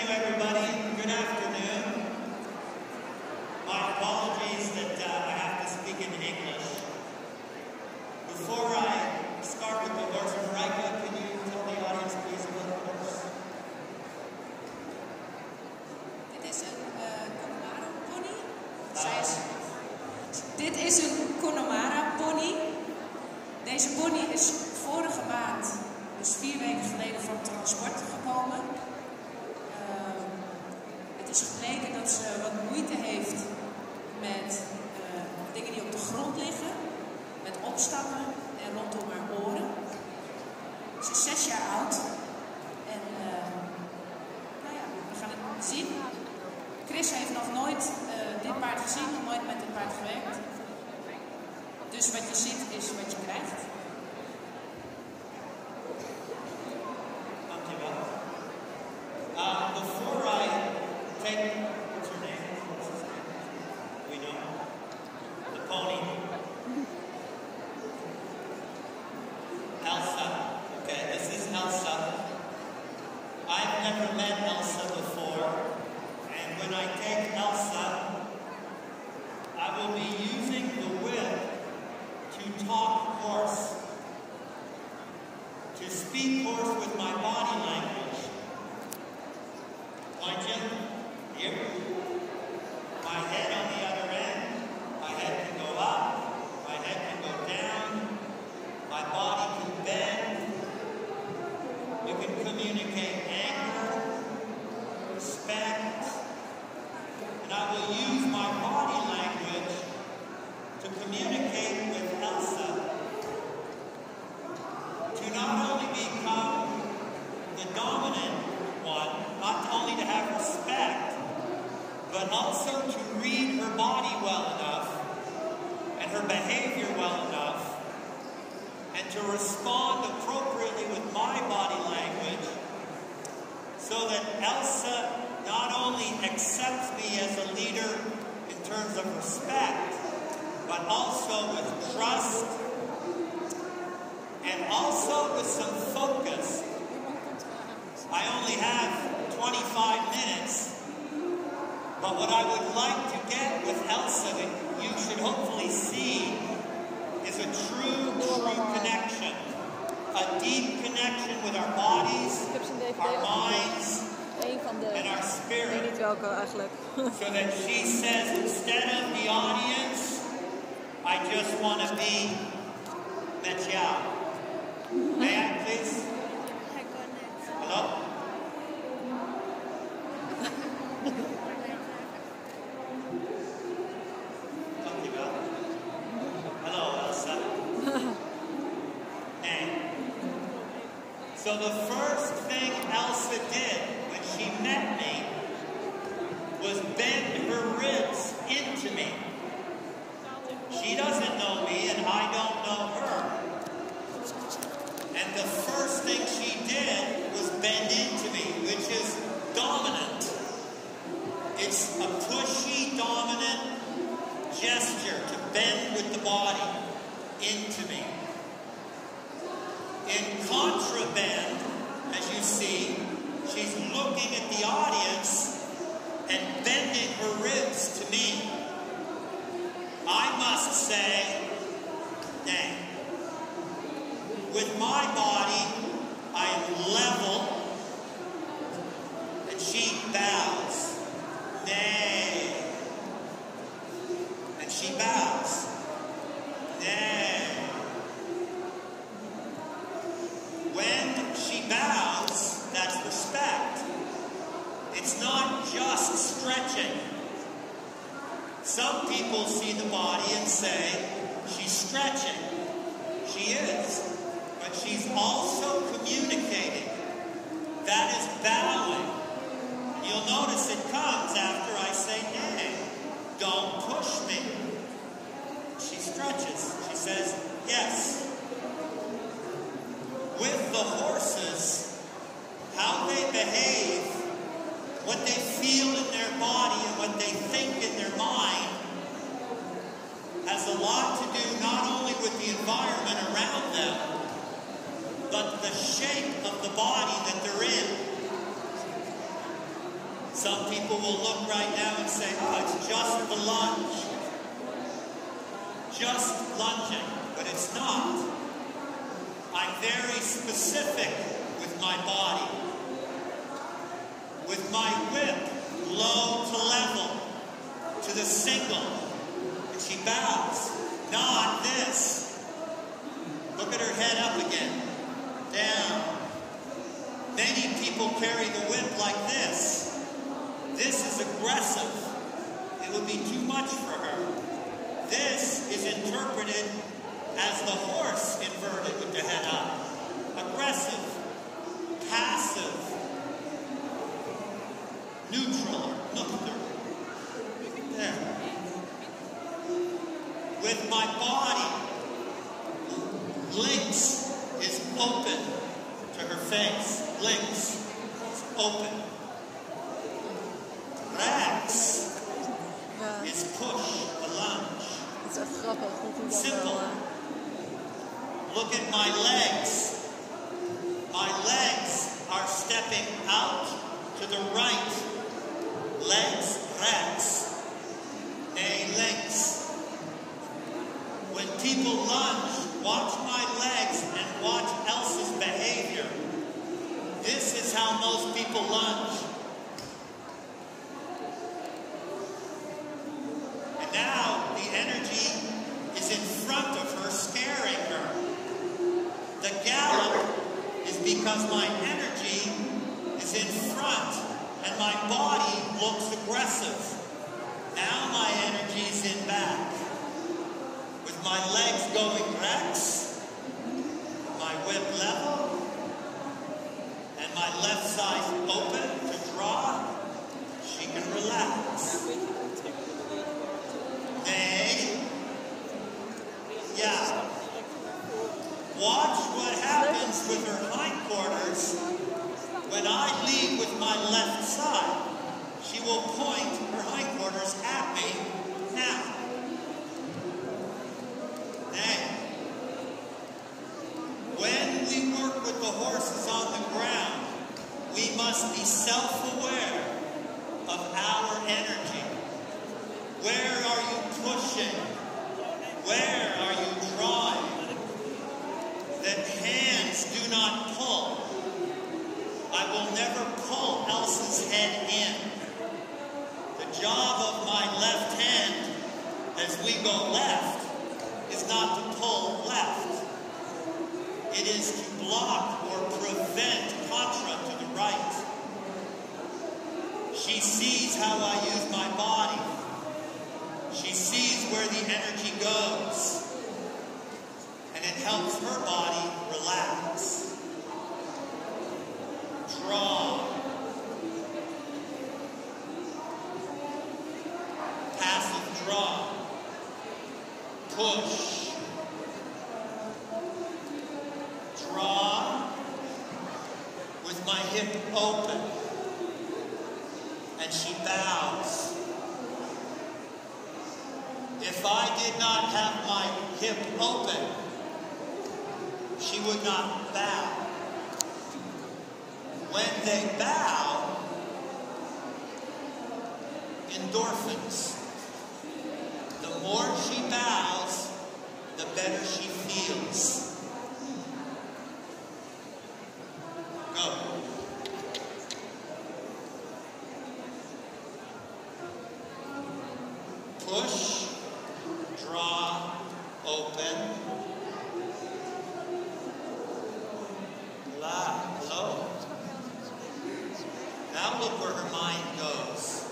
you, everybody. Good afternoon. My apologies that I have to speak in English. Before I start with the horse, Marika, can you tell the audience, please, about the horse? Dit is een Connemara pony. Deze pony is vorige maand, dus 4 weken geleden, van transport gekomen. Het is gebleken dat ze wat moeite heeft met dingen die op de grond liggen, met opstappen en rondom haar oren. Ze is 6 jaar oud en we gaan het zien. Chris heeft nog nooit dit paard gezien, nog nooit met dit paard gewerkt. Dus wat je ziet is wat je krijgt. Dankjewel. Before I take, what's her name? What's his name? We know. The pony. Elsa. Okay, this is Elsa. I've never met Elsa before. And when I take Elsa, I will be using the whip to talk horse, to speak horse with my body language. My chin here, my head on the other end, my head can go up, my head can go down, my body can bend. You can communicate anger, respect, and I will use my body language to communicate with Elsa to not only become the dominant one, not only to have respect, but also to read her body well enough and her behavior well enough and to respond appropriately with my body language so that Elsa not only accepts me as a leader in terms of respect, but also with trust and also with some focus. I only have 25 minutes, but what I would like to get with Elsa that you should hopefully see is a true connection, a deep connection with our bodies, our minds, and our spirit, so that she says, instead of the audience, I just want to be met Xiao. May I, please? Hello? Hello, Elsa. Hey. So the first thing Elsa did when she met me was bend her ribs into me. She doesn't know me and I don't know her. And the first thing she did was bend into me, which is dominant. It's a pushy, dominant gesture to bend with the body into me. In contraband, as you see, she's looking at the audience and bending her ribs to me. I must say, nay. With my body, I am level, and she bows. Nay. And she bows. Nay. When she bows, that's respect. It's not just stretching. Some people see the body and say, she's stretching. She is. But she's also communicating. That is bowing. You'll notice it comes after I say, nay, don't push me. She stretches. She says, yes. With the horses, how they behave, what they feel in their body and what they think in their mind has a lot to do not only with the environment around them, but the shape of the body that they're in. Some people will look right now and say, oh, it's just the lunge. Just lunging. But it's not. I'm very specific with my body. With my whip, low to level, to the single. And she bows. Not this. Look at her head up again. Down. Many people carry the whip like this. This is aggressive. It would be too much for her. This is interpreted as the horse inverted with the head up. Aggressive. Passive. Neutral. Nuchter. There. With my body, links is open to her face. Links is open. Rechts is push, a lunge. Simple. Look at my legs. My legs are stepping out to the right. Legs, rechts. Nee, links. When people lunge, watch my legs and watch Elsa's behavior. This is how most people lunge. And now the energy is in front of her, scaring her. The gallop is because my energy is in front and my body looks aggressive. Now my energy is in back. With my legs going rechts, my whip level, and my left side open to draw, she can relax. Nee. Yeah. Watch what happens with her hindquarters when I lead with my left side. She will point her hindquarters at me now. When we work with the horses on the ground, we must be self-aware of our energy. Where are you pushing? Where are you drawing? That hands do not pull. I will never pull Elsa's head in. The job of my left hand, as we go left, is not to pull left. It is to block or prevent contra to the right. She sees how I use my body. She sees where the energy goes. And it helps her body relax. Draw. Passive draw. Push. Draw with my hip open, and she bows. If I did not have my hip open, she would not bow. When they bow, endorphins. The more she bows, the better she feels. Go. Push, draw, open. Low. Now look where her mind goes.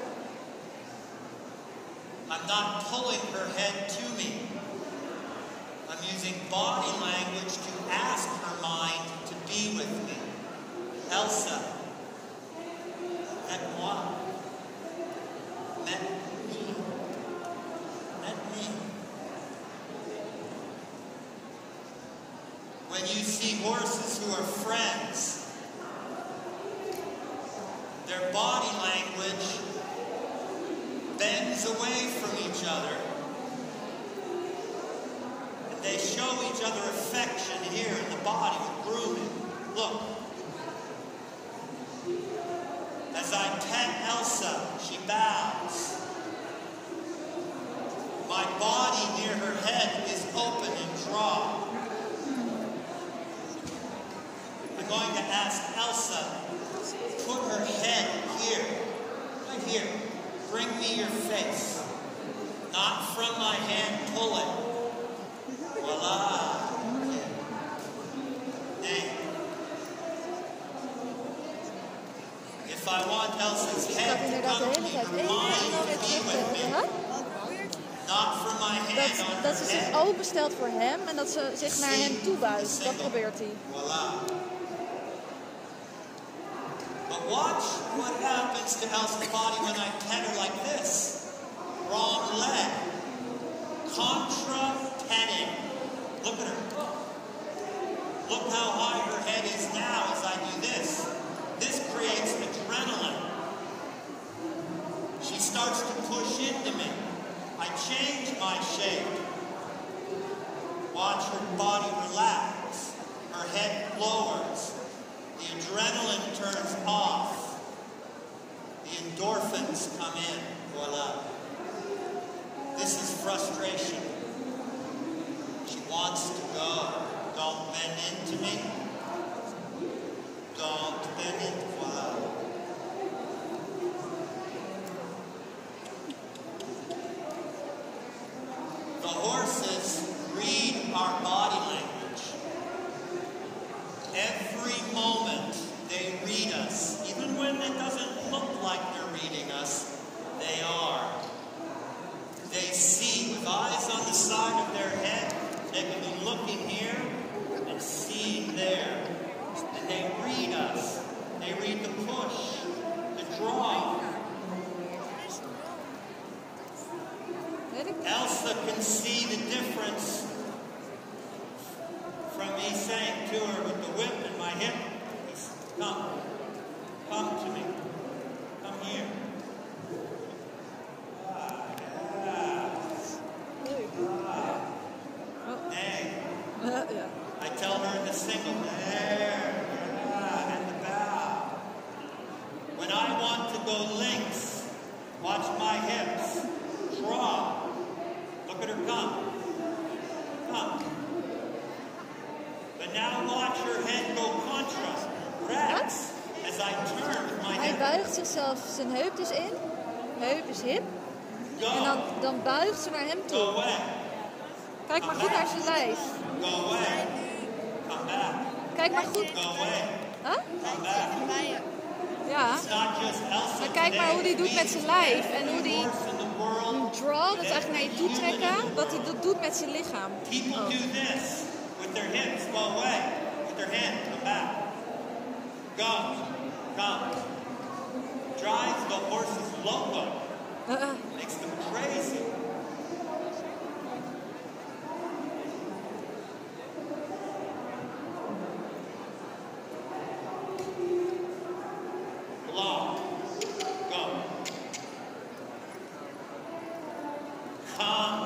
I'm not pulling her head to me. I'm using body language to ask her mind to be with me. Elsa, aide-moi. Met me. When you see horses who are friends, their body language bends away from each other. And they show each other affection here in the body with grooming. Look. As I pet bows. My body near her head is open and dry. I'm going to ask Elsa, put her head here, right here. Bring me your face. Not from my hand, pull it. Voila. If I want Elsa's head to come to me, her mind to be with me. Not from my hand on her Dat ze zich head. openstelt voor hem en dat ze zich naar hem toe buigt. Dat probeert hij. Voila. But watch what happens to Elsa's body when I pet her like this. Wrong leg. Contra petting. Look at her. Look how high her head is now as I do this. This creates adrenaline. She starts to push into me. I change my shape. Watch her body relax. Her head lowers. The adrenaline turns off. The endorphins come in. Voila. This is frustration. She wants to go. Don't bend into me. Don't bend into voila. The horses read our body language. Every moment they read us. Even when it doesn't look like they're reading us, they are. They see with eyes on the side of their head. They can be looking here and seeing there. And they read us. They read the push, the draw. Elsa can see the difference from me saying to her with the whip in my hip, come to me, come here. I tell her in the single, there, and the bow. When I want to go links, watch my hips, draw. Look at her come. But now watch her head go contra, rex, as I turn with my Hij hip. buigt zichzelf, zijn heup is in, heup is hip. En dan buigt ze naar hem Go toe. away. Kijk maar goed naar zijn lijf. Go away. Come back. Kijk maar goed. Go away. Huh? Come back. Ja. It's not just Elsa. Maar kijk maar hoe hij doet met zijn lijf. En hoe hij draw, dat is eigenlijk naar je toe trekken, wat hij dat doet met zijn lichaam. People do this with their hips. Go away. With their hand. Come back. Go. Come. Drives the horses loco. Makes them crazy. Long. Go. Come.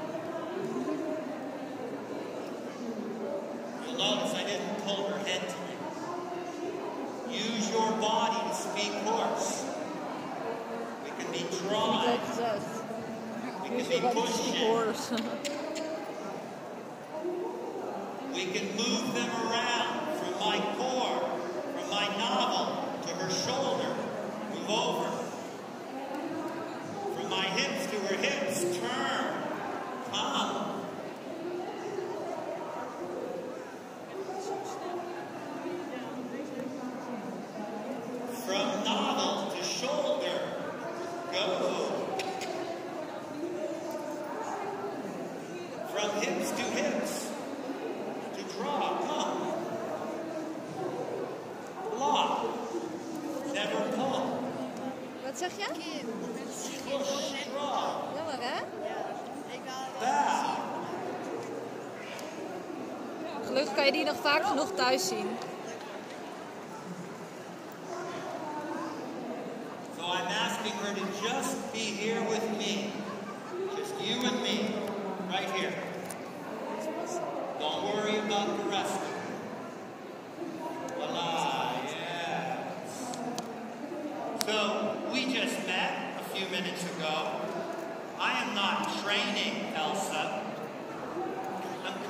You'll notice I didn't pull her head to me. Use your body to speak horse. We can be drawing. We can be pushing. We can move them around from my core, from my navel to her shoulder. Move over. From my hips to her hips. Turn. Come. From navel to shoulder. Go. From hips to hips. To draw. Come. Lock. Never pull. Wat zeg je? Push. Draw. Jammer hè? Bow. Gelukkig kan je die nog vaak genoeg thuis zien. So I'm asking her to just be here with me. Just you and me. Right here. Don't worry about the rest of it. Voila, yes. So we just met a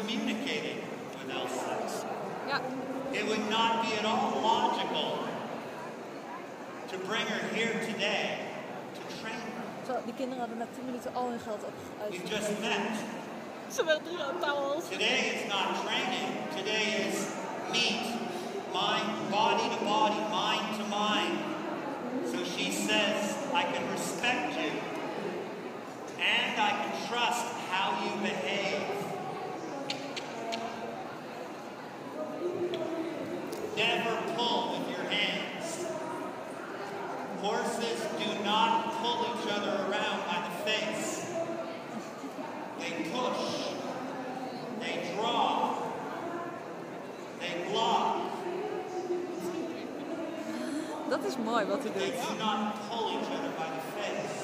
communicating with Elsa. Ja. It would not be at all logical to bring her here today to train her. Zo, die kinderen hadden na 10 minuten al hun geld You just met. Ze werden 3 touwels. Today is not training. Today is meet. Mind, body to body, mind to mind. So she says, I can respect you. And I can trust how you behave. Never pull with your hands. Horses do not pull each other around by the face. They push. They draw. They block. Dat is mooi wat hij They doet. do not pull each other by the face.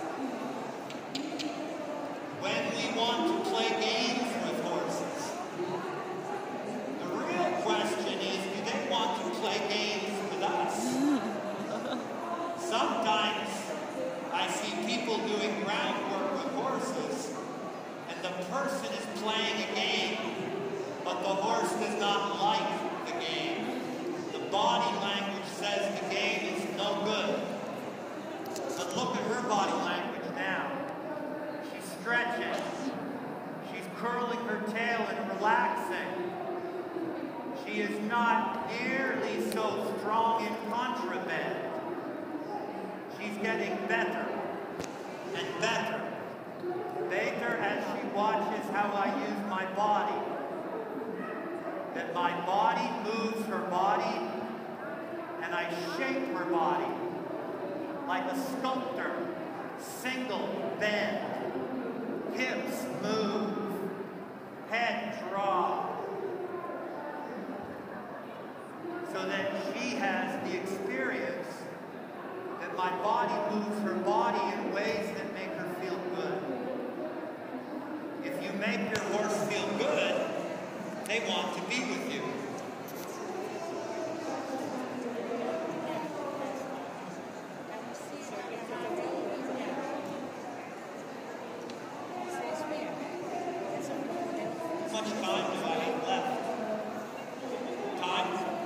When we want to play games with horses, the real question is, do they want to play games with us? Sometimes I see people doing groundwork with horses, and the person is playing a game, but the horse does not like the game. The body language says the game is no good. But look at her body language now. She's stretching. She's curling her tail and relaxing. She is not nearly so strong in contraband. She's getting better and better. Better as she watches how I use my body. That my body moves her body and I shape her body like a sculptor. Single bend, hips move, head drop. So that she has the experience that my body moves her body in ways that make her feel good. If you make your horse feel good, they want to be with you. How much time do I have left? Time?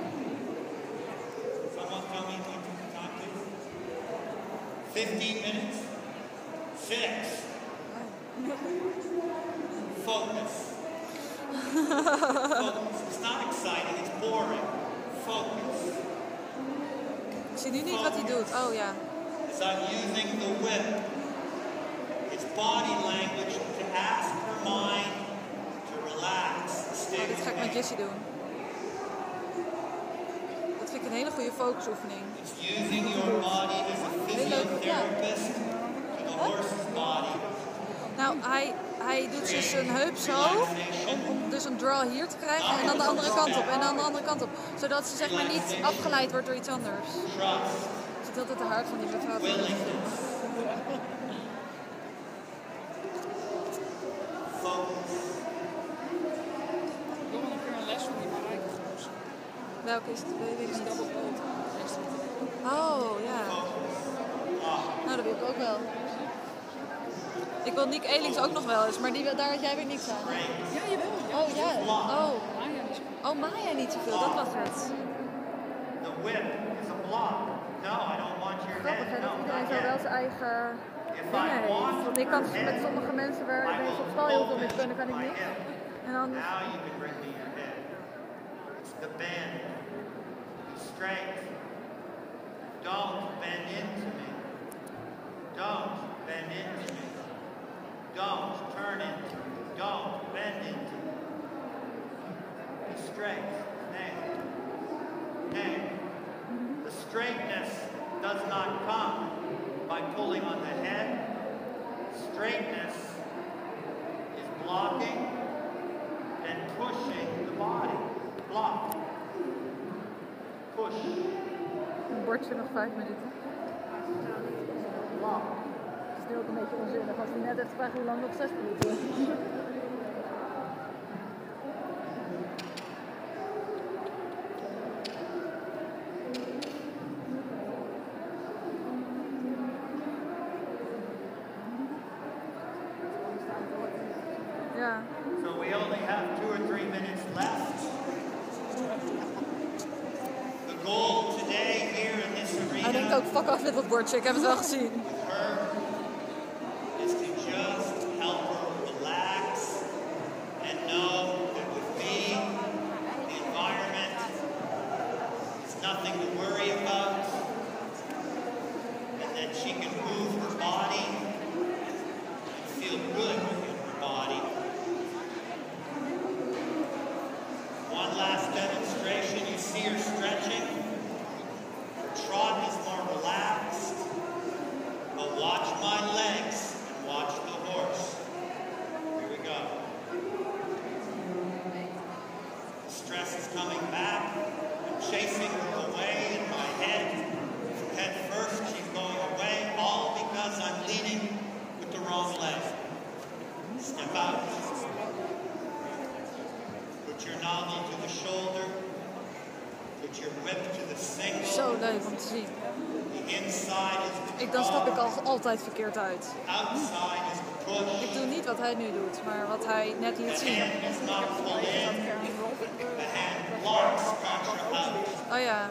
Someone tell me what the time is. 15 minutes? 6. Focus. Focus. It's not exciting, it's boring. Focus. Ik zie nu niet wat hij doet. Oh ja. As I'm using the whip, it's body language to ask her mind to relax. Stay Oh, dit ga ik met with me. Jessie doen. Dat vind ik een hele goede focusoefening. It's using your body as a physiotherapist to the horse's body. Nou, hij doet dus zijn heup zo, om dus een draw hier te krijgen en dan de andere kant op en dan de andere kant op. Zodat ze zeg maar niet afgeleid wordt door iets anders. Trust, Ik zit altijd te hard van die mevrouw. willingness, focus. Ik wil nog een keer een les van die Marijke Goos. Welke is het? Weet ik niet. Double boat. Oh, ja. Nou, dat wil ik ook wel. Ik wil Nick Elings ook nog wel eens, maar daar had jij weer niks aan. Hè? Ja, jawel. Ja. Oh, ja. Oh. Maya is Oh, Maya niet zoveel, dat was het. The whip is a block. No, I don't want your Grappig hè, head. dat No, iedereen not zo wel yet. zijn eigen If dingen I heeft. want Want ik kan your met head, sommige mensen waar I mensen op will stal heel veel hold mee it kunnen, kan ik my niet. hip. En dan, Now you can bring me your head. It's the bend. Strength. Don't bend into me. Don't bend into me. Don't turn into me. Don't bend into me. Be straight. Name. Name. The straightness does not come by pulling on the head. Straightness is blocking and pushing the body. Block. Push. een bordje nog 5 minuten. Block. Het is ook een beetje onzinnig als hij net heeft gevraagd hoe lang nog 6 minuten. Ja. So we only have 2 or 3 minutes left. The goal today here in this arena. Hij denkt ook, fuck af met dat bordje, ik heb het wel gezien. Her is to just help her relax and know that with me, the environment is nothing to worry about, and that she can move her body and feel good in her body. One last demonstration, you see her stretching. Her trot is more relaxed. But watch my legs and watch the horse. Here we go. The stress is coming back. I'm chasing her away in my head. Head first, she's going away, all because I'm leading with the wrong leg. Step out. Put your novel to the shoulder. Put your whip to the single. Zo leuk om te zien. The inside is the Dan stap ik draw. altijd verkeerd uit. Outside is the push. Ik doe niet wat hij nu doet, maar wat hij net liet The zien. hand is not pulled in. The hand blocks contra out. Oh ja,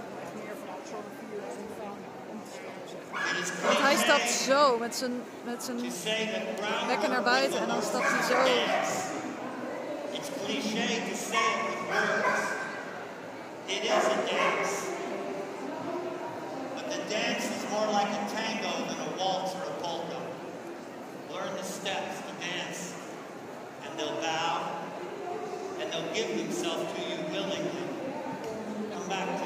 It is want hij stapt cliché zo met zijn to say that ground bekken naar buiten en dan stapt hij zo. dance. It's cliché to say it with words. It is a dance. But the dance is more like a tango than a waltz or a polka. Learn the steps to dance, and they'll bow, and they'll give themselves to you willingly. Come back to